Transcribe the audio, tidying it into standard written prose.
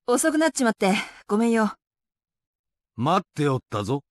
遅くなっちまって、ごめんよ。 待っておったぞ。